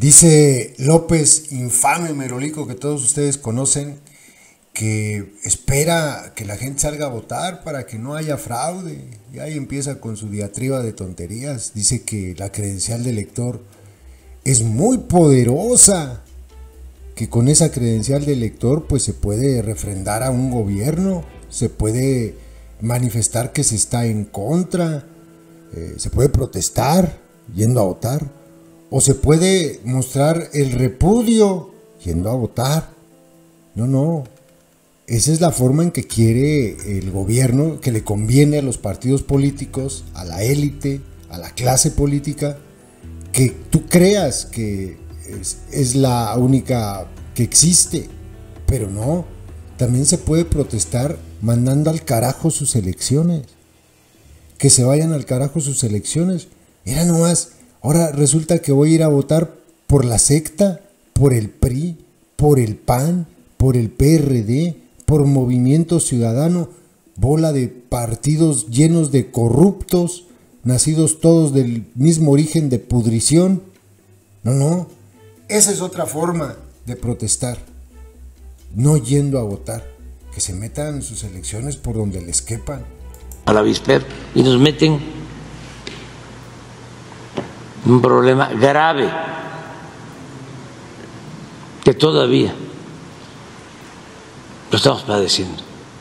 Dice López, infame Merolico, que todos ustedes conocen, que espera que la gente salga a votar para que no haya fraude. Y ahí empieza con su diatriba de tonterías. Dice que la credencial de elector es muy poderosa, que con esa credencial de elector pues se puede refrendar a un gobierno, se puede manifestar que se está en contra, se puede protestar yendo a votar, o se puede mostrar el repudio yendo a votar. No, esa es la forma en que quiere el gobierno, que le conviene a los partidos políticos, a la élite, a la clase política, que tú creas que es la única que existe, pero no, también se puede protestar mandando al carajo sus elecciones, que se vayan al carajo sus elecciones. Era nomás, ahora resulta que voy a ir a votar por la secta, por el PRI, por el PAN, por el PRD, por Movimiento Ciudadano, bola de partidos llenos de corruptos, nacidos todos del mismo origen de pudrición. No, esa es otra forma de protestar, no yendo a votar, que se metan sus elecciones por donde les quepan. A la víspera y nos meten un problema grave que todavía lo estamos padeciendo.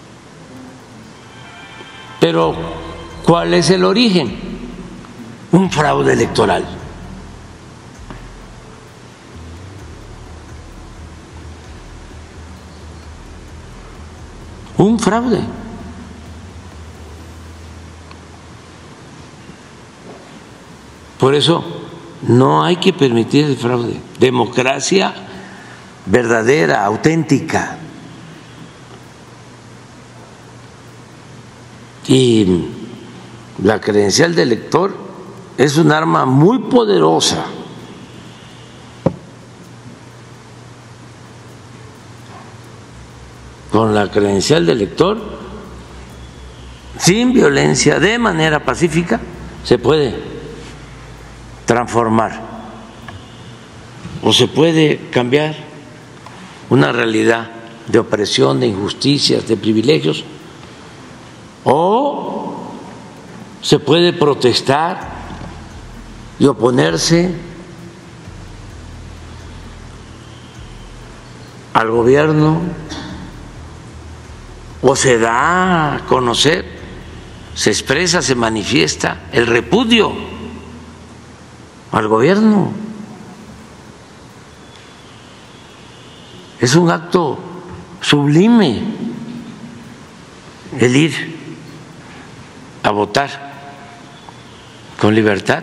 Pero, ¿cuál es el origen? Un fraude electoral. Un fraude. Por eso no hay que permitir el fraude. Democracia verdadera, auténtica. Y la credencial de elector es un arma muy poderosa. Con la credencial de elector, sin violencia, de manera pacífica, se puede transformar o se puede cambiar una realidad de opresión, de injusticias, de privilegios, o se puede protestar y oponerse al gobierno, o se da a conocer, se expresa, se manifiesta el repudio al gobierno. Es un acto sublime el ir a votar con libertad.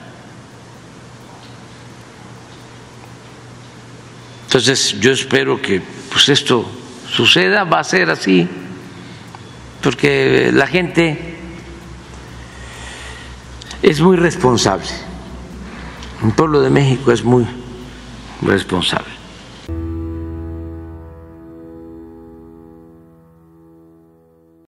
Entonces yo espero que pues esto suceda, va a ser así, porque la gente es muy responsable. El pueblo de México es muy responsable.